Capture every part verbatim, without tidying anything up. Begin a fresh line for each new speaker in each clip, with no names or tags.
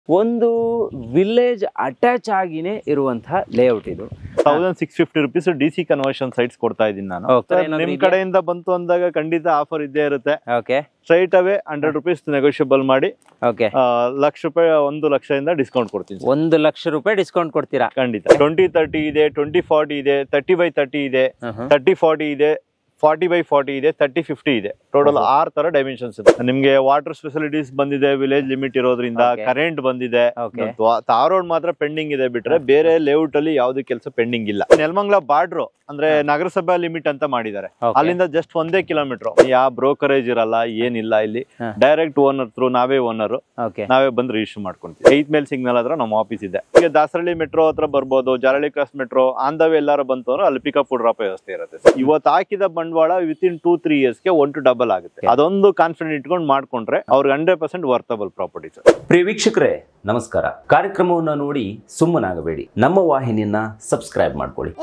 ಒಂದು village attach ಆಗಿನೇ ಇರುವಂತಹ layout ಇದು.
Thousand six fifty rupees D C conversion sites ಕೊಡ್ತಾ ಇದ್ದೀನಿ ನಾನು. ನಿಮ್ ಕಡೆಯಿಂದ ಬಂತು ಅಂದಾಗ ಖಂಡಿತ ಆಫರ್ ಇದ್ದೇ ಇರುತ್ತೆ.
Okay,
straight away hundred rupees negotiable ಮಾಡಿ
ಓಕೆ
ಲಕ್ಷ ರೂಪಾಯಿ ಒಂದು ಲಕ್ಷದಿಂದ ಡಿಸ್ಕೌಂಟ್ ಕೊಡ್ತೀನಿ.
ಒಂದು ಲಕ್ಷ ರೂಪಾಯಿ ಡಿಸ್ಕೌಂಟ್ ಕೊಡ್ತೀರಾ?
ಖಂಡಿತ. ಟ್ವೆಂಟಿ ತರ್ಟಿ ಇದೆ, ಟ್ವೆಂಟಿ ಫಾರ್ಟಿ ಇದೆ, ತರ್ಟಿ ಬೈ ತರ್ಟಿ ಇದೆ, ತರ್ಟಿ ಫಾರ್ಟಿ ಇದೆ, ಫಾರ್ಟಿ ಬೈ ಫಾರ್ಟಿ ಇದೆ, ತರ್ಟಿ ಫಿಫ್ಟಿ ಇದೆ. ಟೋಟಲ್ ಆರ್ ತರ ಡೈಮೆನ್ಷನ್ಸ್ ಇದೆ. ನಿಮ್ಗೆ ವಾಟರ್ ಫೆಸಿಲಿಟೀಸ್ ಬಂದಿದೆ, ವಿಲೇಜ್ ಲಿಮಿಟ್ ಇರೋದ್ರಿಂದ ಕರೆಂಟ್ ಬಂದಿದೆ. ತಾರ್ ರೋಡ್ ಮಾತ್ರ ಪೆಂಡಿಂಗ್ ಇದೆ, ಬಿಟ್ರೆ ಬೇರೆ ಲೇಔಟ್ ಅಲ್ಲಿ ಯಾವ್ದು ಕೆಲಸ ಪೆಂಡಿಂಗ್ ಇಲ್ಲ. ನೆಲಮಂಗಲ ಬಾರ್ಡ್ರು ಅಂದ್ರೆ ನಗರಸಭಾ ಲಿಮಿಟ್ ಅಂತ ಮಾಡಿದ್ದಾರೆ. ಅಲ್ಲಿಂದ ಜಸ್ಟ್ ಒಂದೇ ಕಿಲೋಮೀಟರ್, ಯಾವ ಬ್ರೋಕರೇಜ್ ಇರಲ್ಲ, ಏನಿಲ್ಲ. ಇಲ್ಲಿ ಡೈರೆಕ್ಟ್ ಓನರ್ ಥ್ರೂ ನಾವೇ ಓನರ್, ನಾವೇ ಬಂದು ರಿಜಿಸ್ಟರ್ ಮಾಡ್ಕೊಂತೀವಿ. ಏತ್ ಮೇಲ್ ಸಿಗ್ನಲ್ ಹತ್ರ ನಮ್ಮ ಆಫೀಸ್ ಇದೆ. ಈಗ ದಾಸರಳ್ಳಿ ಮೆಟ್ರೋ ಹತ್ರ ಬರ್ಬೋದು, Jarahalli cross metro on the way ಎಲ್ಲಾರು ಬಂತು ಅಂದ್ರೆ ಅಲ್ಲಿ ಪಿಕಪ್ ಡ್ರಾಪ್ ವ್ಯವಸ್ಥೆ ಇರುತ್ತೆ. ಇವತ್ತು ಹಾಕಿದ ಬಂಡವಾಳ with in two three years ಗೆ ಒನ್ ಟು ಡಬಲ್ ಆಗುತ್ತೆ. ಅದೊಂದು ಕಾನ್ಫಿಡೆಂಟ್ ಇಟ್ಕೊಂಡು ಮಾಡ್ಕೊಂಡ್ರೆ ಅವ್ರಿಗೆ ಹಂಡ್ರೆಡ್ ಪರ್ಸೆಂಟ್ ವರ್ತಬಲ್ ಪ್ರಾಪರ್ಟೀಸ್.
ಪ್ರಿಯ ವೀಕ್ಷಕರೇ ನಮಸ್ಕಾರ. ಕಾರ್ಯಕ್ರಮವನ್ನು ನೋಡಿ ಸುಮ್ಮನಾಗಬೇಡಿ, ನಮ್ಮ ವಾಹಿನಿಯನ್ನ ಸಬ್ಸ್ಕ್ರೈಬ್ ಮಾಡ್ಕೊಳ್ಳಿ.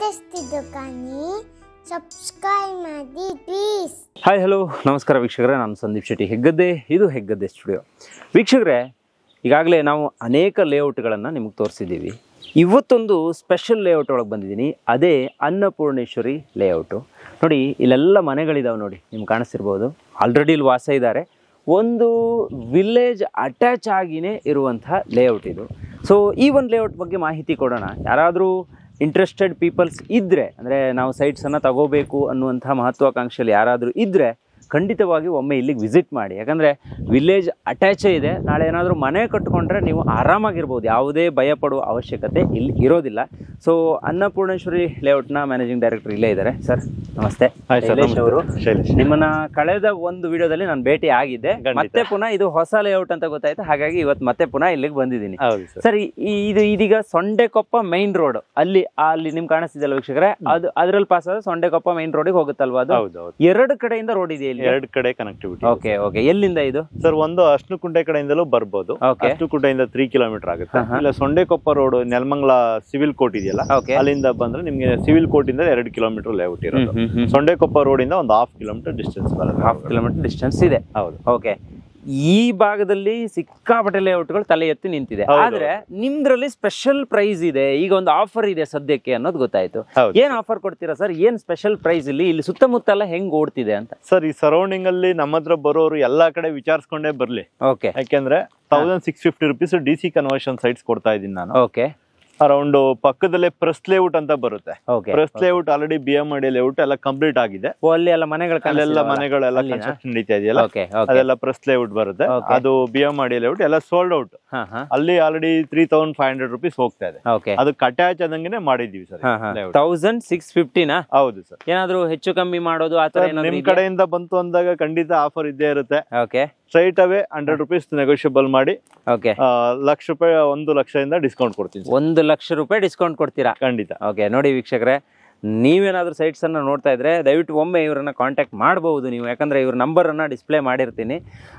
ಹಾಯ್ ಹಲೋ ನಮಸ್ಕಾರ ವೀಕ್ಷಕರೇ, ನಾನು ಸಂದೀಪ್ ಶೆಟ್ಟಿ ಹೆಗ್ಗದ್ದೆ. ಇದು ಹೆಗ್ಗದ್ದೆ ಸ್ಟುಡಿಯೋ. ವೀಕ್ಷಕರೇ, ಈಗಾಗಲೇ ನಾವು ಅನೇಕ ಲೇಔಟ್ಗಳನ್ನು ನಿಮಗೆ ತೋರಿಸಿದ್ದೀವಿ. ಇವತ್ತೊಂದು ಸ್ಪೆಷಲ್ ಲೇಔಟ್ ಒಳಗೆ ಬಂದಿದ್ದೀನಿ. ಅದೇ ಅನ್ನಪೂರ್ಣೇಶ್ವರಿ ಲೇಔಟು. ನೋಡಿ, ಇಲ್ಲೆಲ್ಲ ಮನೆಗಳಿದಾವೆ ನೋಡಿ, ನಿಮ್ಗೆ ಕಾಣಿಸ್ತಿರ್ಬೋದು. ಆಲ್ರೆಡಿ ಇಲ್ಲಿ ವಾಸ ಇದ್ದಾರೆ. ಒಂದು ವಿಲೇಜ್ ಅಟ್ಯಾಚ್ ಆಗಿನೇ ಇರುವಂತಹ ಲೇಔಟ್ ಇದು. ಸೊ ಈ ಒಂದು ಲೇಔಟ್ ಬಗ್ಗೆ ಮಾಹಿತಿ ಕೊಡೋಣ. ಯಾರಾದರೂ ಇಂಟ್ರೆಸ್ಟೆಡ್ ಪೀಪಲ್ಸ್ ಇದ್ದರೆ, ಅಂದರೆ ನಾವು ಸೈಟ್ಸನ್ನು ತಗೋಬೇಕು ಅನ್ನುವಂಥ ಮಹತ್ವಾಕಾಂಕ್ಷೆಯಲ್ಲಿ ಯಾರಾದರೂ ಇದ್ದರೆ ಖಂಡಿತವಾಗಿ ಒಮ್ಮೆ ಇಲ್ಲಿಗೆ ವಿಸಿಟ್ ಮಾಡಿ. ಯಾಕಂದರೆ ವಿಲೇಜ್ ಅಟ್ಯಾಚೇ ಇದೆ. ನಾಳೆ ಏನಾದರೂ ಮನೆ ಕಟ್ಕೊಂಡ್ರೆ ನೀವು ಆರಾಮಾಗಿರ್ಬೋದು, ಯಾವುದೇ ಭಯ ಪಡುವ ಅವಶ್ಯಕತೆ ಇಲ್ಲಿ ಇರೋದಿಲ್ಲ. ಸೊ ಅನ್ನಪೂರ್ಣೇಶ್ವರಿ ಲೇಔಟ್ನ ಮ್ಯಾನೇಜಿಂಗ್ ಡೈರೆಕ್ಟರ್ ಇಲ್ಲೇ ಇದ್ದಾರೆ. ಸರ್ ನಮಸ್ತೆ. ಶೈಲೇಶ್ ಅವರು, ನಿಮ್ಮನ್ನ ಕಳೆದ ಒಂದು ವಿಡಿಯೋದಲ್ಲಿ ನಾನು ಭೇಟಿ ಆಗಿದ್ದೆ. ಮತ್ತೆ ಪುನಃ ಇದು ಹೊಸ ಲೇಔಟ್ ಅಂತ ಗೊತ್ತಾಯ್ತು, ಹಾಗಾಗಿ ಇವತ್ತು ಮತ್ತೆ ಪುನಃ ಇಲ್ಲಿಗೆ ಬಂದಿದ್ದೀನಿ. ಸರ್, ಇದು ಇದೀಗ ಸೊಂಡೆಕೊಪ್ಪ ಮೈನ್ ರೋಡ್ ಅಲ್ಲಿ ಅಲ್ಲಿ ನಿಮ್ಗೆ ಕಾಣಿಸ್ತಿದೆಯಲ್ಲ ವೀಕ್ಷಕರೇ, ಅದು ಅದ್ರಲ್ಲಿ ಪಾಸ್ ಆದ ಸೊಂಡೆಕೊಪ್ಪ ಮೈನ್ ರೋಡಿಗೆ ಹೋಗುತ್ತಲ್ವಾ? ಅದು ಎರಡು ಕಡೆಯಿಂದ ರೋಡ್ ಇದೆ,
ಎರಡು ಕಡೆ ಕನೆಕ್ಟಿವಿಟಿ.
ಓಕೆ ಓಕೆ ಎಲ್ಲಿಂದ ಇದು
ಸರ್? ಒಂದು ಅಶ್ನುಕುಂಟೆ ಕಡೆಯಿಂದಲೂ ಬರ್ಬೋದು. ಅಶ್ನುಕುಂಟೆಯಿಂದ ತ್ರೀ ಕಿಲೋಮೀಟರ್ ಆಗುತ್ತೆ. ಇಲ್ಲ Sondekoppa road Nelamangala civil court ಇದೆಯಲ್ಲ, ಅಲ್ಲಿಂದ ಬಂದ್ರೆ ನಿಮ್ಗೆ ಸಿವಿಲ್ ಕೋರ್ಟ್ ಇಂದ ಎರಡು ಕಿಲೋಮೀಟರ್ ಲೇಔಟ್ ಇರೋದು. ಸೊಂಡೆಕೊಪ್ಪ ರೋಡ್ ಇಂದ ಒಂದು ಹಾಫ್ ಕಿಲೋಮೀಟರ್ ಡಿಸ್ಟೆನ್ಸ್ ಬರುತ್ತೆ.
ಹಾಫ್ ಕಿಲೋಮೀಟರ್ ಡಿಸ್ಟೆನ್ಸ್ ಇದೆ.
ಹೌದು.
ಓಕೆ, ಈ ಭಾಗದಲ್ಲಿ ಸಿಕ್ಕಾಪಟ್ಟೆ ಲೇಔಟ್ಗಳು ತಲೆ ಎತ್ತಿ ನಿಂತಿದೆ. ಆದ್ರೆ ನಿಮ್ದ್ರಲ್ಲಿ ಸ್ಪೆಷಲ್ ಪ್ರೈಸ್ ಇದೆ, ಈಗ ಒಂದು ಆಫರ್ ಇದೆ ಸದ್ಯಕ್ಕೆ ಅನ್ನೋದು ಗೊತ್ತಾಯ್ತು. ಏನ್ ಆಫರ್ ಕೊಡ್ತೀರಾ ಸರ್? ಏನ್ ಸ್ಪೆಷಲ್ ಪ್ರೈಸ್ ಇಲ್ಲಿ ಇಲ್ಲಿ ಸುತ್ತಮುತ್ತ ಎಲ್ಲ ಹೆಂಗ್ ಓಡ್ತಿದೆ ಅಂತ?
ಸರ್, ಈ ಸರೌಂಡಿಂಗ್ ಅಲ್ಲಿ ನಮ್ಮ ಹತ್ರ ಬರೋರು ಎಲ್ಲಾ ಕಡೆ ವಿಚಾರಿಸ್ಕೊಂಡೇ ಬರ್ಲಿ.
ಓಕೆ,
ಯಾಕೆಂದ್ರೆ thousand six fifty rupees D C conversion sites ಕೊಡ್ತಾ ಇದ್ದೀನಿ ನಾನು.
ಓಕೆ,
ಅರೌಂಡ್ ಪಕ್ಕದಲ್ಲೇ ಪ್ರೆಸ್ ಲೇಔಟ್ ಅಂತ ಬರುತ್ತೆ. Press layout already B M D layout ಎಲ್ಲ ಕಂಪ್ಲೀಟ್ ಆಗಿದೆ.
ಅಲ್ಲೆಲ್ಲ ಮನೆಗಳ
ಅಲ್ಲೆಲ್ಲ ಮನೆಗಳೆಲ್ಲ ಕನ್ಸ್ಟ್ರಕ್ಷನ್ ನಡೀತಾ ಇದೆಯಲ್ಲ, ಅದೆಲ್ಲ ಪ್ರೆಸ್ ಲೇಔಟ್ ಬರುತ್ತೆ. ಅದು ಬಿ ಎಂ ಡಿ ಲೇಔಟ್ ಎಲ್ಲ ಸೋಲ್ಡ್ ಔಟ್. ಅಲ್ಲಿ already three thousand five hundred rupees ಹೋಗ್ತಾ ಇದೆ. ಅದಕ್ಕೆ ಅಟ್ಯಾಚ್ ಆದಂಗೆ ಮಾಡಿದೀವಿ ಸರ್.
Thousand six ಫಿಫ್ಟಿನಾ?
ಹೌದು ಸರ್.
ಏನಾದ್ರು ಹೆಚ್ಚು ಕಮ್ಮಿ ಮಾಡೋದು ಆತರ
ನಿಮ್ ಕಡೆಯಿಂದ ಬಂತು ಅಂದಾಗ ಖಂಡಿತ ಆಫರ್ ಇದ್ದೇ ಇರುತ್ತೆ.
Okay,
straight away hundred rupees negotiable ಮಾಡಿ
ಓಕೆ
ಲಕ್ಷ ರೂಪಾಯಿ ಒಂದು ಲಕ್ಷದಿಂದ ಡಿಸ್ಕೌಂಟ್ ಕೊಡ್ತೀನಿ.
ಒಂದು ಲಕ್ಷ ರೂಪಾಯಿ ಡಿಸ್ಕೌಂಟ್ ಕೊಡ್ತೀರಾ?
ಖಂಡಿತ.
ಓಕೆ, ನೋಡಿ ವೀಕ್ಷಕರೇ, ನೀವೇನಾದ್ರೂ ಸೈಟ್ಸ್ ಅನ್ನ ನೋಡ್ತಾ ಇದ್ರೆ ದಯವಿಟ್ಟು ಒಮ್ಮೆ ಇವರನ್ನ ಕಾಂಟ್ಯಾಕ್ಟ್ ಮಾಡಬಹುದು ನೀವು. ಯಾಕಂದ್ರೆ ಇವ್ರ ನಂಬರ್ ಅನ್ನ ಡಿಸ್ಪ್ಲೇ ಮಾಡಿರ್ತೀನಿ.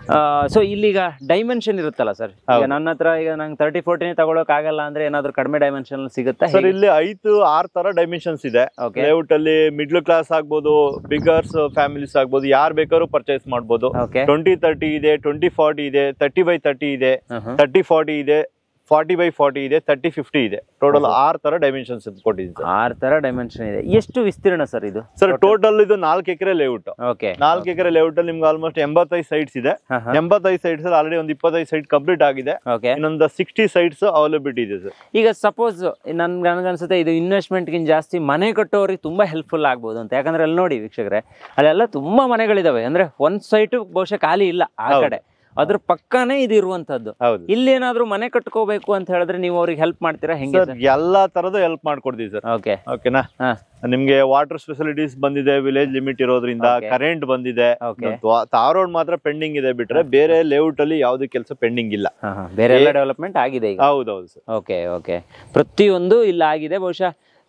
ಸೊ ಇಲ್ಲಿಗ ಡೈಮೆನ್ಷನ್ ಇರುತ್ತಲ್ಲ ಸರ್, ಈಗ ನನ್ನ ಹತ್ರ ಈಗ ನಂಗೆ ತರ್ಟಿ ಫೋರ್ಟಿನೇ ತಗೊಳಕ್ ಆಗಲ್ಲ ಅಂದ್ರೆ ಏನಾದ್ರು ಕಡಿಮೆ ಡೈಮೆನ್ಷನ್ ಸಿಗುತ್ತಾ
ಸರ್? ಇಲ್ಲಿ ಐದು ಆರ್ ತರ ಡೈಮೆನ್ಷನ್ಸ್ ಇದೆ ಲೇಔಟ್ ಅಲ್ಲಿ. ಮಿಡ್ಲ್ ಕ್ಲಾಸ್ ಆಗ್ಬೋದು, ಬಿಗರ್ಸ್ ಫ್ಯಾಮಿಲೀಸ್ ಆಗ್ಬೋದು, ಯಾರು ಬೇಕಾದ್ರೂ ಪರ್ಚೇಸ್ ಮಾಡ್ಬೋದು. ಟ್ವೆಂಟಿ ತರ್ಟಿ ಇದೆ, ಟ್ವೆಂಟಿ ಫಾರ್ಟಿ ಇದೆ, ತರ್ಟಿ ಬೈ ತರ್ಟಿ ಇದೆ, ತರ್ಟಿ ಫಾರ್ಟಿ ಇದೆ, ಫಾರ್ಟಿ ಬೈ ಫಾರ್ಟಿ ಇದೆ, ತರ್ಟಿ ಫಿಫ್ಟಿ ಇದೆ. ಟೋಟಲ್ ಆರ್ ತರ ಡೈಮೆನ್ಷನ್ಸ್ ಕೊಟ್ಟಿದ್ದೀನಿ.
ಆರ್ ತರ ಡೈಮೆನ್ಷನ್ ಇದೆ. ಎಷ್ಟು ವಿಸ್ತೀರ್ಣ ಸರ್ ಇದು?
ಸರ್, ಟೋಟಲ್ ಇದು ನಾಲ್ಕು ಎಕರೆ ಲೇಔಟ್.
ಓಕೆ,
ನಾಲ್ಕು ಎಕರೆ ಲೇಔಟ್ ಅಲ್ಲಿ ನಿಮ್ಗೆ ಆಲ್ಮೋಸ್ಟ್ ಎಂಬತ್ತೈದು ಸೈಟ್ಸ್ ಇದೆ. ಎಂಬತ್ತೈದು ಸೈಟ್ಸ್ ಅಲ್ಲಿ ಆಲ್ರೆಡಿ ಒಂದು ಇಪ್ಪತ್ತೈದು ಸೈಟ್ ಕಂಪ್ಲೀಟ್ ಆಗಿದೆ. ಇನ್ನೊಂದು ಸಿಕ್ಸ್ಟಿ ಸೈಟ್ಸ್ ಅವೈಲಬಿಲಿಟಿ ಇದೆ ಸರ್.
ಈಗ ಸಪೋಸ್ ನನ್ ನನಗನ್ಸುತ್ತೆ ಇದು ಇನ್ವೆಸ್ಟ್ಮೆಂಟ್ ಗಿಂತ ಜಾಸ್ತಿ ಮನೆ ಕಟ್ಟೋರಿಗೆ ತುಂಬಾ ಹೆಲ್ಪ್ಫುಲ್ ಆಗ್ಬೋದು ಅಂತ. ಯಾಕಂದ್ರೆ ಅಲ್ಲಿ ನೋಡಿ ವೀಕ್ಷಕರೇ, ಅಲ್ಲೆಲ್ಲ ತುಂಬಾ ಮನೆಗಳಿದಾವೆ. ಅಂದ್ರೆ ಒಂದ್ ಸೈಟ್ ಬಹುಶಃ ಖಾಲಿ ಇಲ್ಲ ಆ ಕಡೆ, ಅದ್ರ ಪಕ್ಕನೇ ಇದು ಇರುವಂತದ್ದು. ಇಲ್ಲಿ ಏನಾದ್ರು ಮನೆ ಕಟ್ಕೋಬೇಕು ಅಂತ ಹೇಳಿದ್ರೆ ನೀವು ಅವ್ರಿಗೆ ಹೆಲ್ಪ್ ಮಾಡ್ತೀರಾ? ಹೆಂಗೆ?
ಎಲ್ಲಾ ತರದ್ದು ಹೆಲ್ಪ್ ಮಾಡ್ಕೊಡ್ತೀವಿ ಸರ್.
ಓಕೆ
ಓಕೆನಾ? ನಿಮ್ಗೆ ವಾಟರ್ ಫೆಸಿಲಿಟೀಸ್ ಬಂದಿದೆ, ವಿಲೇಜ್ ಲಿಮಿಟ್ ಇರೋದ್ರಿಂದ ಕರೆಂಟ್ ಬಂದಿದೆ. ತಾರ್ ರೋಡ್ ಮಾತ್ರ ಪೆಂಡಿಂಗ್ ಇದೆ, ಬಿಟ್ರೆ ಬೇರೆ ಲೇಔಟ್ ಅಲ್ಲಿ ಯಾವ್ದು ಕೆಲಸ ಪೆಂಡಿಂಗ್ ಇಲ್ಲ.
ಬೇರೆ ಎಲ್ಲ ಡೆವಲಪ್ಮೆಂಟ್ ಆಗಿದೆ ಈಗ.
ಹೌದೌದು ಸರ್.
ಓಕೆ ಓಕೆ ಪ್ರತಿಯೊಂದು ಇಲ್ಲ ಆಗಿದೆ. ಬಹುಶಃ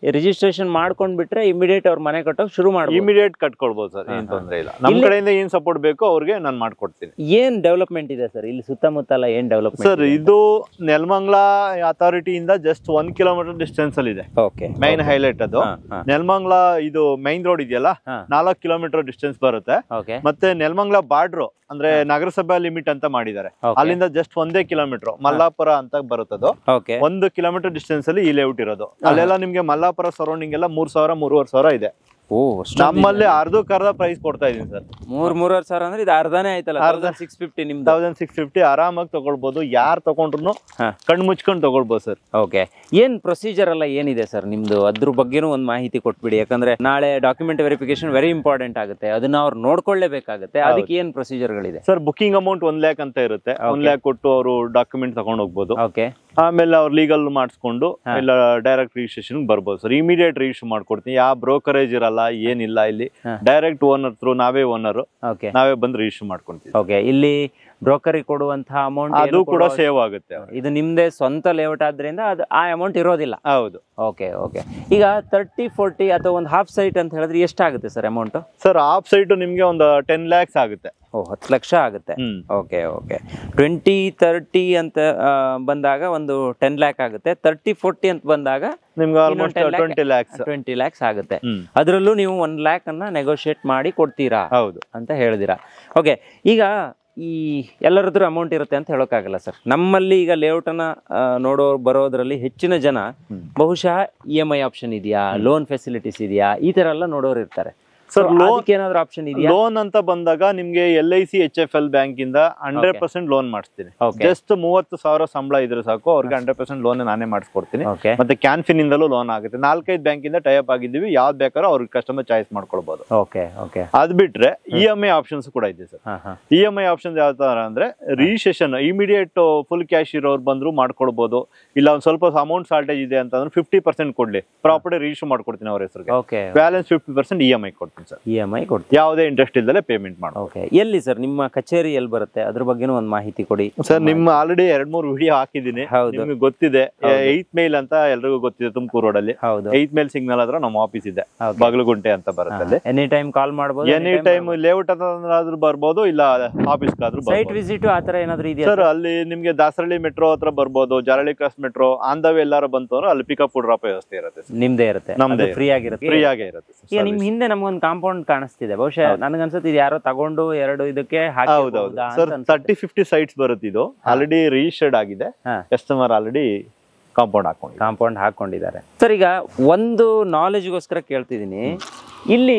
ರಿಜಿಸ್ಟ್ರೇಷನ್ ಮಾಡ್ಕೊಂಡ್ ಬಿಟ್ರೆ ಇಮಿಡಿಯೇಟ್ ಅವ್ರ ಮನೆ ಕಟ್ಟೋಕ್ ಶುರು ಮಾಡ್ಬೋದು.
ಇಮಿಡಿಯೇಟ್ ಕಟ್ಕೊಳ್ಬಹುದು ಸರ್, ಏನ್ ತೊಂದ್ರೆ ಇಲ್ಲ. ನಮ್ ಕಡೆಯಿಂದ ಏನ್ ಸಪೋರ್ಟ್ ಬೇಕೋ ಅವ್ರಿಗೆ ನಾನು ಮಾಡ್ಕೊಡ್ತೀನಿ.
ಏನ್ ಡೆವಲಪ್ಮೆಂಟ್ ಇದೆ ಸರ್ ಇಲ್ಲಿ ಸುತ್ತಮುತ್ತಲ, ಏನ್ ಡೆವಲಪ್ಮೆಂಟ್
ಸರ್? ಇದು ನೆಲಮಂಗಲ ಅಥಾರಿಟಿಯಿಂದ ಜಸ್ಟ್ ಒನ್ ಕಿಲೋಮೀಟರ್ ಡಿಸ್ಟೆನ್ಸ್ ಅಲ್ಲಿ ಇದೆ.
ಓಕೆ,
ಮೈನ್ ಹೈಲೈಟ್ ಅದು. ನೆಲಮಂಗಲ ಇದು ಮೈನ್ ರೋಡ್ ಇದೆಯಲ್ಲ, ನಾಲ್ಕು ಕಿಲೋಮೀಟರ್ ಡಿಸ್ಟೆನ್ಸ್ ಬರುತ್ತೆ.
ಓಕೆ,
ಮತ್ತೆ ನೆಲಮಂಗಲ ಬಾರ್ಡ್ರು ಅಂದ್ರೆ ನಗರಸಭಾ ಲಿಮಿಟ್ ಅಂತ ಮಾಡಿದ್ದಾರೆ. ಅಲ್ಲಿಂದ ಜಸ್ಟ್ ಒಂದೇ ಕಿಲೋಮೀಟರ್ ಮಲ್ಲಾಪುರ ಅಂತ ಬರುತ್ತದು.
ಓಕೆ,
ಒಂದು ಕಿಲೋಮೀಟರ್ ಡಿಸ್ಟೆನ್ಸ್ ಅಲ್ಲಿ ಈ ಲೇಔಟ್ ಇರೋದು. ಅಲ್ಲೆಲ್ಲ ನಿಮ್ಗೆ ಮಲ್ಲಾಪುರ ಸರೌಂಡಿಂಗ್ ಎಲ್ಲ ಮೂರ್ ಸಾವಿರ ಮೂರುವರೆ ಸಾವಿರ ಇದೆ.
ಓ,
ನಮ್ಮಲ್ಲಿ ಅರ್ಧಕ್ಕೆ ಅರ್ಧ ಪ್ರೈಸ್ ಕೊಡ್ತಾ ಇದೀನಿ ಸರ್.
ಮೂರ್ ಮೂರುವರೆ ಸಾವಿರ ಅಂದ್ರೆ ಇದು ಅರ್ಧನೇ ಆಯ್ತಲ್ಲ. ಅರ್ಧ ಸಿಕ್ಸ್ ಫಿಫ್ಟಿ ನಿಮ್ದು
ತೌಸಂಡ್ ಸಿಕ್ಸ್ ಫಿಫ್ಟಿ ಆರಾಮಾಗಿ ತಗೊಳ್ಬಹುದು. ಯಾರು ತಗೊಂಡ್ರು ಕಣ್ಣು ಮುಚ್ಕೊಂಡು ತಗೊಳ್ಬಹುದು ಸರ್.
ಓಕೆ, ಏನ್ ಪ್ರೊಸೀಜರ್ ಎಲ್ಲ ಏನಿದೆ ಸರ್ ನಿಮ್ದು? ಅದ್ರ ಬಗ್ಗೆನೂ ಒಂದು ಮಾಹಿತಿ ಕೊಟ್ಬಿಡಿ. ಯಾಕಂದ್ರೆ ನಾಳೆ ಡಾಕ್ಯುಮೆಂಟ್ ವೆರಿಫಿಕೇಶನ್ ವೆರಿ ಇಂಪಾರ್ಟೆಂಟ್ ಆಗುತ್ತೆ, ಅದನ್ನ ಅವ್ರು ನೋಡ್ಕೊಳ್ಳೇಬೇಕಾಗುತ್ತೆ. ಅದಕ್ಕೆ ಏನ್ ಪ್ರೊಸೀಜರ್ ಗಳಿದೆ
ಸರ್? ಬುಕಿಂಗ್ ಅಮೌಂಟ್ ಒಂದ್ ಲ್ಯಾಕ್ ಅಂತ ಇರುತ್ತೆ. ಒಂದ್ ಲ್ಯಾಕ್ ಕೊಟ್ಟು ಅವರು ಡಾಕ್ಯುಮೆಂಟ್ ತಗೊಂಡ್ ಹೋಗ್ಬೋದು.
ಓಕೆ,
ಆಮೇಲೆ ಅವ್ರು ಲೀಗಲ್ ಮಾಡಿಸ್ಕೊಂಡು ಇಲ್ಲ ಡೈರೆಕ್ಟ್ ರಿಜಿಸ್ಟ್ರೇಷನ್ ಬರ್ಬೋದು ಸರ್. ಇಮಿಡಿಯೇಟ್ ರಿಜಿಸ್ಟರ್ ಮಾಡ್ಕೊಡ್ತೀನಿ. ಯಾವ ಬ್ರೋಕರೇಜ್ ಇರಲ್ಲ, ಏನಿಲ್ಲ. ಇಲ್ಲಿ ಡೈರೆಕ್ಟ್ ಓನರ್ ಥ್ರೂ ನಾವೇ ಓನರ್, ನಾವೇ ಬಂದು ರಿಜಿಸ್ಟರ್ ಮಾಡ್ಕೊಂತೀವಿ.
ಓಕೆ, ಇಲ್ಲಿ ಬ್ರೋಕರಿಗೆ ಕೊಡುವಂತಹ ಅಮೌಂಟ್
ಅದು ಕೂಡ ಸೇವ್ ಆಗುತ್ತೆ.
ಇದು ನಿಮ್ದೇ ಸ್ವಂತ ಲೇಔಟ್ ಆದ್ರಿಂದ ಅದು ಆ ಅಮೌಂಟ್ ಇರೋದಿಲ್ಲ.
ಹೌದು.
ಓಕೆ ಓಕೆ ಈಗ ತರ್ಟಿ ಫೋರ್ಟಿ ಅಥವಾ ಒಂದು ಹಾಫ್ ಸೈಟ್ ಅಂತ ಹೇಳಿದ್ರೆ ಎಷ್ಟಾಗುತ್ತೆ sir amount?
Sir half site ನಿಮ್ಗೆ ಒಂದು ಟೆನ್ ಲ್ಯಾಕ್ಸ್ ಆಗುತ್ತೆ.
ಓ, ಹತ್ತು ಲಕ್ಷ ಆಗುತ್ತೆ. ಓಕೆ ಓಕೆ ಟ್ವೆಂಟಿ ತರ್ಟಿ ಅಂತ ಬಂದಾಗ ಒಂದು ಟೆನ್ ಲ್ಯಾಕ್ ಆಗುತ್ತೆ. ತರ್ಟಿ ಫೋರ್ಟಿ ಅಂತ ಬಂದಾಗ
ನಿಮ್ಗೆ almost twenty lakhs
twenty lakhs ಆಗುತ್ತೆ. ಅದರಲ್ಲೂ ನೀವು ಒಂದ್ ಲ್ಯಾಕ್ ಅನ್ನ ನೆಗೋಷಿಯೇಟ್ ಮಾಡಿ ಕೊಡ್ತೀರಾ?
ಹೌದು
ಅಂತ ಹೇಳಿದಿರಾ. ಓಕೆ, ಈಗ ಈ ಎಲ್ಲರದ್ರ ಅಮೌಂಟ್ ಇರುತ್ತೆ ಅಂತ ಹೇಳೋಕ್ಕಾಗಲ್ಲ ಸರ್. ನಮ್ಮಲ್ಲಿ ಈಗ ಲೇಔಟ್ ಅನ್ನ ನೋಡೋ ಬರೋದ್ರಲ್ಲಿ ಹೆಚ್ಚಿನ ಜನ ಬಹುಶಃ ಇ ಎಂ ಐ ಆಪ್ಷನ್ ಇದೆಯಾ, ಲೋನ್ ಫೆಸಿಲಿಟೀಸ್ ಇದೆಯಾ, ಈ ತರ ಎಲ್ಲ ನೋಡೋರು ಇರ್ತಾರೆ.
ಸರ್ ಲೋನ್
ಏನಾದ್ರು ಆಪ್ಷನ್ ಇದೆಯಾ?
ಲೋನ್ ಅಂತ ಬಂದಾಗ ನಿಮ್ಗೆ L I C H F L bank ಇಂದ ಹಂಡ್ರೆಡ್ ಪರ್ಸೆಂಟ್ ಲೋನ್ ಮಾಡಿಸ್ತೀನಿ. ಜಸ್ಟ್ ಮೂವತ್ತು ಸಾವಿರ ಸಂಬಳ ಇದ್ರೆ ಸಾಕು, ಅವ್ರಿಗೆ ಹಂಡ್ರೆಡ್ ಪರ್ಸೆಂಟ್ ಲೋನ್ ನಾನೇ ಮಾಡಿಸ್ಕೊಡ್ತೀನಿ. ಮತ್ತೆ ಕ್ಯಾನ್ಫಿನ್ ಇಂದಲೂ ಲೋನ್ ಆಗುತ್ತೆ. ನಾಲ್ಕೈದು ಬ್ಯಾಂಕ್ ಇಂದ ಟೈ ಅಪ್ ಆಗಿದ್ದೀವಿ. ಯಾವ್ದು ಬೇಕಾದ್ರೂ ಅವ್ರಿಗೆ ಕಸ್ಟಮರ್ ಚಾಯ್ಸ್ ಮಾಡ್ಕೊಳ್ಬಹುದು.
ಓಕೆ ಓಕೆ
ಅದ್ ಬಿಟ್ರೆ ಇ ಎಂ ಐ ಆಪ್ಷನ್ಸ್ ಕೂಡ ಇದೆ sir. E M I options ಯಾವ ತರ ಅಂದ್ರೆ ರಿಜಿಸ್ಟ್ರೇಷನ್ ಇಮಿಡಿಯೇಟ್ ಫುಲ್ ಕ್ಯಾಶ್ ಇರೋರು ಬಂದ್ರು ಮಾಡ್ಕೊಳ್ಬಹುದು. ಇಲ್ಲ ಒಂದ್ ಸ್ವಲ್ಪ ಅಮೌಂಟ್ ಶಾರ್ಟೇಜ್ ಇದೆ ಅಂತಂದ್ರೆ ಫಿಫ್ಟಿ ಪರ್ಸೆಂಟ್ ಕೊಡ್ಲಿ, ಪ್ರಾಪರ್ಟಿ ರಿಜಿಸ್ಟರ್ ಮಾಡ್ಕೊಡ್ತೀನಿ ಅವ್ರ ಹೆಸರಿಗೆ. Balance fifty percent E M I ಕೊಡ್ತೀನಿ ಸರ್.
ಇ ಎಂ ಐ ಕೊಡ್ತೀವಿ,
ಯಾವುದೇ ಇಂಟ್ರೆಸ್ಟ್ ಇಲ್ಲದೆ ಪೇಮೆಂಟ್ ಮಾಡಿ.
ಓಕೆ, ಎಲ್ಲಿ ಸರ್ ನಿಮ್ಮ ಕಚೇರಿ ಎಲ್ಲಿ ಬರುತ್ತೆ? ಅದ್ರ ಬಗ್ಗೆನೂ ಒಂದು ಮಾಹಿತಿ ಕೊಡಿ
ಸರ್. ನಿಮ್ಮ ಆಲ್ರೆಡಿ ಎರಡ್ ಮೂರು ವಿಡಿಯೋ ಹಾಕಿದ್ದೀನಿ, ನಿಮ್ಗೆ ಗೊತ್ತಿದೆ. ಏತ್ ಮೈಲ್ ಅಂತ ಎಲ್ರಿಗೂ ಗೊತ್ತಿದೆ, ತುಮಕೂರು ರೋಡ್ ಅಲ್ಲಿ. ಏತ್ ಮೈಲ್ ಸಿಗ್ನಲ್ ಹತ್ರ ನಮ್ಮ ಆಫೀಸ್ ಇದೆ, ಬಾಗಲಗುಂಟೆ ಅಂತ ಬರುತ್ತೆ.
ಎನಿ ಟೈಮ್ ಕಾಲ್ ಮಾಡಬಹುದು,
ಎನಿ ಟೈಮ್ ಲೇಔಟ್ ಆದ್ರೂ ಬರ್ಬೋದು, ಇಲ್ಲ ಆಫೀಸ್ ಆದ್ರೂ.
ಸೈಟ್ ವಿಸಿಟ್ ಆತರ ಏನಾದ್ರು ಇದೆಯಾ
ಸರ್? ಅಲ್ಲಿ ನಿಮ್ಗೆ ದಾಸರಳ್ಳಿ ಮೆಟ್ರೋ ಹತ್ರ ಬರ್ಬೋದು, ಜಾರಳಿ cross metro on the way ಎಲ್ಲಾರು ಬಂತವ್ರು ಅಲ್ಲಿ ಪಿಕಪ್ ಡ್ರಾಪ್ ವ್ಯವಸ್ಥೆ ಇರುತ್ತೆ.
ನಿಮ್ದೇ ಇರುತ್ತೆ,
ನಮ್ದೇ
ಫ್ರೀ ಆಗಿರುತ್ತೆ.
ಫ್ರೀ ಆಗೇ ಇರುತ್ತೆ.
ಈಗ ನಿಮ್ ಹಿಂದೆ ನಮ್ಗೊಂದು ಕಾಂಪೌಂಡ್ ಕಾಣಿಸ್ತಿದೆ, ಬಹುಶಃ ನನ್ಗನ್ಸುತ್ತೆ ಇದು ಯಾರೋ ತಗೊಂಡು ಎರಡು ಇದಕ್ಕೆ
ಹೌದೌದು ಸರ್. ತರ್ಟಿ ಫಿಫ್ಟಿ ಸೈಟ್ಸ್ ಬರುತ್ತೆ. ಇದು ಆಲ್ರೆಡಿ ರಿಜಿಸ್ಟರ್ಡ್ ಆಗಿದೆ, ಕಸ್ಟಮರ್ ಆಲ್ರೆಡಿ ಕಾಂಪೌಂಡ್ ಹಾಕೊಂಡು
ಕಾಂಪೌಂಡ್ ಹಾಕೊಂಡಿದ್ದಾರೆ. ಸರ್ ಈಗ ಒಂದು ನಾಲೆಜ್ಗೋಸ್ಕರ ಕೇಳ್ತಿದ್ದೀನಿ, ಇಲ್ಲಿ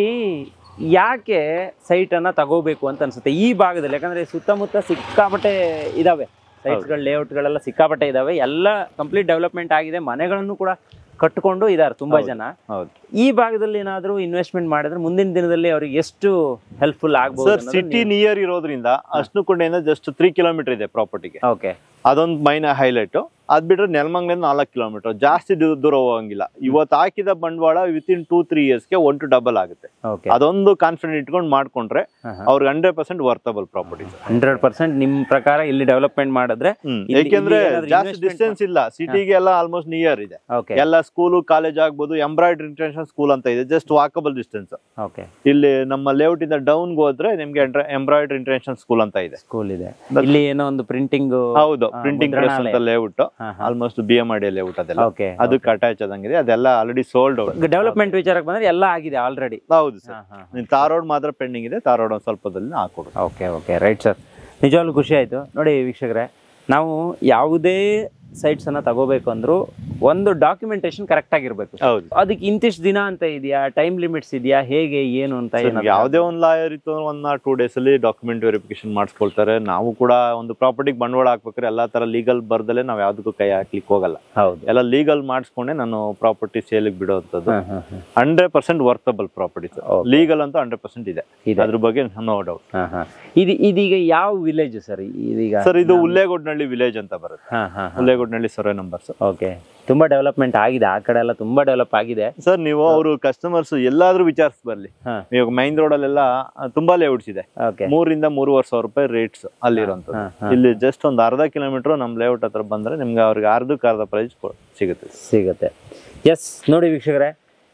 ಯಾಕೆ ಸೈಟ್ ಅನ್ನ ತಗೋಬೇಕು ಅಂತ ಅನ್ಸುತ್ತೆ ಈ ಭಾಗದಲ್ಲಿ? ಯಾಕಂದ್ರೆ ಸುತ್ತಮುತ್ತ ಸಿಕ್ಕಾಪಟ್ಟೆ ಇದಾವೆ ಸೈಟ್ಸ್ಗಳು, ಲೇಔಟ್ಗಳೆಲ್ಲ ಸಿಕ್ಕಾಪಟ್ಟೆ ಇದಾವೆ. ಎಲ್ಲ ಕಂಪ್ಲೀಟ್ ಡೆವಲಪ್ಮೆಂಟ್ ಆಗಿದೆ, ಮನೆಗಳನ್ನು ಕೂಡ ಕಟ್ಟಿಕೊಂಡು ಇದಾರೆ ತುಂಬಾ ಜನ. ಈ ಭಾಗದಲ್ಲಿ ಏನಾದ್ರು ಇನ್ವೆಸ್ಟ್ಮೆಂಟ್ ಮಾಡಿದ್ರೆ ಮುಂದಿನ ದಿನದಲ್ಲಿ ಅವ್ರಿಗೆ ಎಷ್ಟು ಹೆಲ್ಪ್ಫುಲ್ ಆಗ್ಬೋದು?
ಸರ್ ಸಿಟಿ ನಿಯರ್ ಇರೋದ್ರಿಂದ ಅಷ್ಟುಕೊಂಡೆಯಿಂದ ಜಸ್ಟ್ ತ್ರೀ ಕಿಲೋಮೀಟರ್ ಇದೆ ಪ್ರಾಪರ್ಟಿಗೆ.
ಓಕೆ,
ಅದೊಂದು ಮೈನ್ ಹೈಲೈಟ್. ಅದ್ ಬಿಟ್ರೆ ನೆಲಮಂಗಲಿಂದ ನಾಲ್ಕು ಕಿಲೋಮೀಟರ್, ಜಾಸ್ತಿ ದೂರ ಹೋಗಂಗಿಲ್ಲ. ಇವತ್ತು ಹಾಕಿದ ಬಂಡವಾಳ with in two three years ಗೆ ಒನ್ ಟು ಡಬಲ್ ಆಗುತ್ತೆ. ಅದೊಂದು ಕಾನ್ಫಿಡೆಂಟ್ ಇಟ್ಕೊಂಡು ಮಾಡ್ಕೊಂಡ್ರೆ ಅವ್ರಿಗೆ hundred percent worthable property.
Hundred percent ನಿಮ್ ಪ್ರಕಾರ ಇಲ್ಲಿ ಡೆವಲಪ್ಮೆಂಟ್ ಮಾಡಿದ್ರೆ,
ಯಾಕೆಂದ್ರೆ ಜಾಸ್ತಿ ಡಿಸ್ಟೆನ್ಸ್ ಇಲ್ಲ, ಸಿಟಿಗೆ ಎಲ್ಲ ಆಲ್ಮೋಸ್ಟ್ ನಿಯರ್ ಇದೆ. ಎಲ್ಲ ಸ್ಕೂಲು ಕಾಲೇಜ್ ಆಗ್ಬೋದು. ಎಂಬ್ರಾಯ್ಡ್ರಿ ಇಂಟರ್ನ್ಯಾಷನಲ್ ಸ್ಕೂಲ್ ಅಂತ ಇದೆ, ಜಸ್ಟ್ ವಾಕಬಲ್ ಡಿಸ್ಟೆನ್ಸ್. ಇಲ್ಲಿ ನಮ್ಮ ಲೇಔಟ್ ಇಂದ ಡೌನ್ ಹೋದ್ರೆ ನಿಮ್ಗೆ ಎಂಬ್ರಾಯ್ಡ್ರಿ ಇಂಟರ್ನ್ಯಾಷನಲ್ ಸ್ಕೂಲ್ ಅಂತ ಇದೆ, ಸ್ಕೂಲ್ ಇದೆ. ಇಲ್ಲಿ ಏನೋ ಒಂದು ಪ್ರಿಂಟಿಂಗ್, ಹೌದು ಪ್ರಿಂಟಿಂಗ್ ಪ್ರೆಸ್ ಅಂತ layout, almost B M I layout ಅದೆಲ್ಲ. ಅದಕ್ಕೆ ಅಟ್ಯಾಚ್ ಆದಂಗಿದೆ, ಅದೆಲ್ಲ ಆಲ್ರೆಡಿ ಸೋಲ್ಡ್ ಔಟ್.
ಡೆವಲಪ್ಮೆಂಟ್ ವಿಚಾರಕ್ಕೆ ಬಂದ್ರೆ ಎಲ್ಲ ಆಗಿದೆ ಆಲ್ರೆಡಿ.
ಹೌದು ಸರ್, ತಾರ್ ರೋಡ್ ಮಾತ್ರ ಪೆಂಡಿಂಗ್ ಇದೆ, ತಾರ್ ರೋಡ್ ಒಂದ್ ಸ್ವಲ್ಪದಲ್ಲಿ ಹಾಕೊಡು.
ಓಕೆ ಓಕೆ ರೈಟ್ ಸರ್, ನಿಜವಾಗ್ಲೂ ಖುಷಿ ಆಯ್ತು. ನೋಡಿ ವೀಕ್ಷಕರೇ, ನಾವು ಯಾವುದೇ ಸೈಟ್ಸ್ ಅನ್ನ ತಗೋಬೇಕು ಅಂದ್ರು ಒಂದು ಡಾಕ್ಯುಮೆಂಟೇಶನ್ ಕರೆಕ್ಟ್ ಆಗಿರ್ಬೇಕು. ಅದಕ್ಕೆ ಇಂತಿಷ್ಟು ದಿನ ಅಂತ ಇದೆಯಾ, ಟೈಮ್ ಲಿಮಿಟ್ಸ್ ಇದೆಯಾ, ಹೇಗೆ ಏನು ಅಂತ?
ಯಾವುದೇ ಒಂದು ಲಾಯರ್ ಇತ್ತು ಒನ್ ಟೂ ಡೇಸ್ ಅಲ್ಲಿ ಡಾಕ್ಯುಮೆಂಟ್ ವೆರಿಫಿಕೇಶನ್ ಮಾಡಿಸ್ಕೊಳ್ತಾರೆ. ನಾವು ಕೂಡ ಒಂದು ಪ್ರಾಪರ್ಟಿಗೆ ಬಂಡವಾಳ ಹಾಕ್ಬೇಕಾದ್ರೆ ಎಲ್ಲಾ ತರ ಲೀಗಲ್ ಬರ್ದಲ್ಲೇ ನಾವ್ ಯಾವ್ದಕ್ಕೂ ಕೈ ಹಾಕ್ಲಿಕ್ಕೆ ಹೋಗಲ್ಲ. ಹೌದು, ಎಲ್ಲ ಲೀಗಲ್ ಮಾಡಿಸ್ಕೊಂಡೆ ನಾನು ಪ್ರಾಪರ್ಟಿ ಸೇಲಿಗೆ ಬಿಡೋಂಥದ್ದು. Hundred percent worthable property, legal ಅಂತ ಹಂಡ್ರೆಡ್ ಪರ್ಸೆಂಟ್ ಇದೆ, ಅದ್ರ ಬಗ್ಗೆ ನೋ ಡೌಟ್.
ಇದು ಇದೀಗ ಯಾವ ವಿಲೇಜ್ ಸರ್? ಇದೀಗ
ಸರ್ ಇದು ಉಲ್ಲೇಗೋಡ್ನಳ್ಳಿ ವಿಲೇಜ್ ಅಂತ ಬರುತ್ತೆ, ಉಲ್ಲೇಗೋಡ್ನಳ್ಳಿ ಸರ್ವೆ ನಂಬರ್ಸ್.
ಓಕೆ, ತುಂಬಾ ಡೆವಲಪ್ಮೆಂಟ್ ಆಗಿದೆ ಆ ಕಡೆ ಎಲ್ಲ, ತುಂಬಾ ಡೆವಲಪ್ ಆಗಿದೆ
ಸರ್. ನೀವು ಅವರು ಕಸ್ಟಮರ್ಸ್ ಎಲ್ಲಾದ್ರೂ ವಿಚಾರಿಸ್ ಬರ್ಲಿ, ಇವಾಗ ಮೈನ್ ರೋಡ್ ಅಲ್ಲೆಲ್ಲ ತುಂಬಾ ಲೇಔಟ್ಸ್ ಇದೆ. ಮೂರಿಂದ ಮೂರುವರೆ ಸಾವಿರ ರೂಪಾಯಿ ರೇಟ್ಸ್ ಅಲ್ಲಿರುವಂತದ್ದು. ಇಲ್ಲಿ ಜಸ್ಟ್ ಒಂದು ಅರ್ಧ ಕಿಲೋಮೀಟರ್ ನಮ್ ಲೇಔಟ್ ಹತ್ರ ಬಂದ್ರೆ ನಿಮ್ಗೆ ಅವ್ರಿಗೆ ಅರ್ಧಕ್ಕೆ ಅರ್ಧ ಪ್ರೈಸ್ ಸಿಗುತ್ತೆ ಸಿಗುತ್ತೆ
ಎಸ್ ನೋಡಿ ವೀಕ್ಷಕರೇ,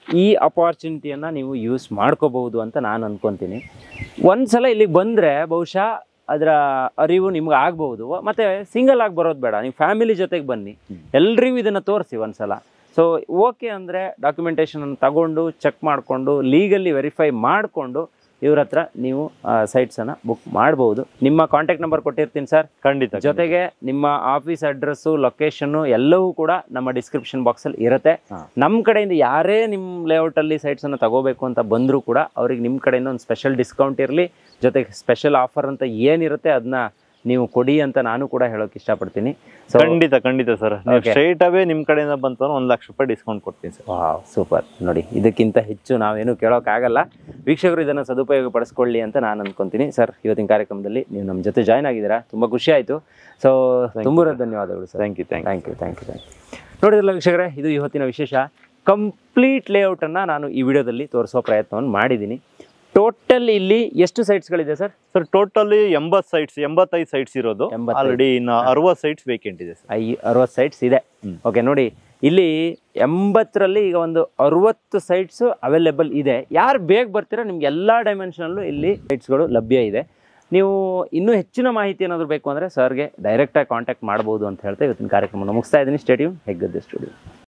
ಈ ಅಪಾರ್ಚುನಿಟಿಯನ್ನು ನೀವು ಯೂಸ್ ಮಾಡ್ಕೋಬಹುದು ಅಂತ ನಾನು ಅನ್ಕೊತೀನಿ. ಒಂದ್ಸಲ ಇಲ್ಲಿಗೆ ಬಂದರೆ ಬಹುಶಃ ಅದರ ಅರಿವು ನಿಮ್ಗೆ ಆಗ್ಬಹುದು. ಮತ್ತು ಸಿಂಗಲ್ ಆಗಿ ಬರೋದು ಬೇಡ, ನೀವು ಫ್ಯಾಮಿಲಿ ಜೊತೆಗೆ ಬನ್ನಿ, ಎಲ್ರಿಗೂ ಇದನ್ನು ತೋರಿಸಿ ಒಂದ್ಸಲ. ಸೊ ಓಕೆ ಅಂದರೆ ಡಾಕ್ಯುಮೆಂಟೇಷನನ್ನು ತಗೊಂಡು ಚೆಕ್ ಮಾಡಿಕೊಂಡು ಲೀಗಲಿ ವೆರಿಫೈ ಮಾಡಿಕೊಂಡು ಇವ್ರ ಹತ್ರ ನೀವು ಸೈಟ್ಸನ್ನು ಬುಕ್ ಮಾಡ್ಬೋದು. ನಿಮ್ಮ ಕಾಂಟ್ಯಾಕ್ಟ್ ನಂಬರ್ ಕೊಟ್ಟಿರ್ತೀನಿ ಸರ್,
ಖಂಡಿತ.
ಜೊತೆಗೆ ನಿಮ್ಮ ಆಫೀಸ್ ಅಡ್ರೆಸ್ಸು, ಲೊಕೇಶನ್ನು ಎಲ್ಲವೂ ಕೂಡ ನಮ್ಮ ಡಿಸ್ಕ್ರಿಪ್ಷನ್ ಬಾಕ್ಸಲ್ಲಿ ಇರುತ್ತೆ. ನಮ್ಮ ಕಡೆಯಿಂದ ಯಾರೇ ನಿಮ್ಮ ಲೇಔಟಲ್ಲಿ ಸೈಟ್ಸನ್ನು ತಗೋಬೇಕು ಅಂತ ಬಂದರೂ ಕೂಡ ಅವ್ರಿಗೆ ನಿಮ್ಮ ಕಡೆಯಿಂದ ಒಂದು ಸ್ಪೆಷಲ್ ಡಿಸ್ಕೌಂಟ್ ಇರಲಿ, ಜೊತೆಗೆ ಸ್ಪೆಷಲ್ ಆಫರ್ ಅಂತ ಏನಿರುತ್ತೆ ಅದನ್ನ ನೀವು ಕೊಡಿ ಅಂತ ನಾನು ಕೂಡ ಹೇಳೋಕೆ ಇಷ್ಟಪಡ್ತೀನಿ.
ಖಂಡಿತ ಖಂಡಿತ ಸರ್, ಸ್ಟ್ರೈಟ್ ಅವೇ ನಿಮ್ಮ ಕಡೆಯಿಂದ ಬಂತು ಒಂದು ಲಕ್ಷ ರೂಪಾಯಿ ಡಿಸ್ಕೌಂಟ್ ಕೊಡ್ತೀನಿ ಸರ್.
Wow, super. ನೋಡಿ, ಇದಕ್ಕಿಂತ ಹೆಚ್ಚು ನಾವೇನು ಕೇಳೋಕ್ಕಾಗಲ್ಲ. ವೀಕ್ಷಕರು ಇದನ್ನು ಸದುಪಯೋಗ ಪಡಿಸ್ಕೊಳ್ಳಿ ಅಂತ ನಾನು ಅನ್ಕೊಂತೀನಿ. ಸರ್, ಇವತ್ತಿನ ಕಾರ್ಯಕ್ರಮದಲ್ಲಿ ನೀವು ನಮ್ಮ ಜೊತೆ ಜಾಯ್ನ್ ಆಗಿದ್ದೀರಾ, ತುಂಬ ಖುಷಿ ಆಯಿತು. ಸೊ ತುಂಬ ಧನ್ಯವಾದಗಳು sir.
Thank you thank
thank you thank you thank you ನೋಡಿದ್ರಲ್ಲ ವೀಕ್ಷಕರೇ, ಇದು ಇವತ್ತಿನ ವಿಶೇಷ. ಕಂಪ್ಲೀಟ್ ಲೇಔಟನ್ನು ನಾನು ಈ ವಿಡಿಯೋದಲ್ಲಿ ತೋರಿಸೋ ಪ್ರಯತ್ನವನ್ನು ಮಾಡಿದ್ದೀನಿ. ಟೋಟಲ್ ಇಲ್ಲಿ ಎಷ್ಟು ಸೈಟ್ಸ್ಗಳಿದೆ ಸರ್?
ಸರ್ ಟೋಟಲಿ ಎಂಬತ್ತು ಸೈಟ್ಸ್ ಎಂಬತ್ತೈದು ಸೈಟ್ಸ್ ಇರೋದು. ಆಲ್ರೆಡಿ ಇನ್ನು ಅರವತ್ತು ಸೈಟ್ಸ್ ವೇಕೆಂಟ್ ಇದೆ ಸರ್.
ಐ ಅರವತ್ತು ಸೈಟ್ಸ್ ಇದೆ. ಓಕೆ, ನೋಡಿ ಇಲ್ಲಿ ಎಂಬತ್ತರಲ್ಲಿ ಈಗ ಒಂದು ಅರವತ್ತು ಸೈಟ್ಸು ಅವೈಲೇಬಲ್ ಇದೆ. ಯಾರು ಬೇಗ ಬರ್ತೀರಾ ನಿಮ್ಗೆ ಎಲ್ಲ ಡೈಮೆನ್ಷನಲ್ಲೂ ಇಲ್ಲಿ ಸೈಟ್ಸ್ಗಳು ಲಭ್ಯ ಇದೆ. ನೀವು ಇನ್ನೂ ಹೆಚ್ಚಿನ ಮಾಹಿತಿ ಏನಾದರೂ ಬೇಕು ಅಂದರೆ ಸರ್ಗೆ ಡೈರೆಕ್ಟಾಗಿ ಕಾಂಟ್ಯಾಕ್ಟ್ ಮಾಡ್ಬೋದು ಅಂತ ಹೇಳ್ತಾ ಇವತ್ತಿನ ಕಾರ್ಯಕ್ರಮವನ್ನು ಮುಗಿಸ್ತಾ ಇದ್ದೀನಿ. Stadium Heggadde studio.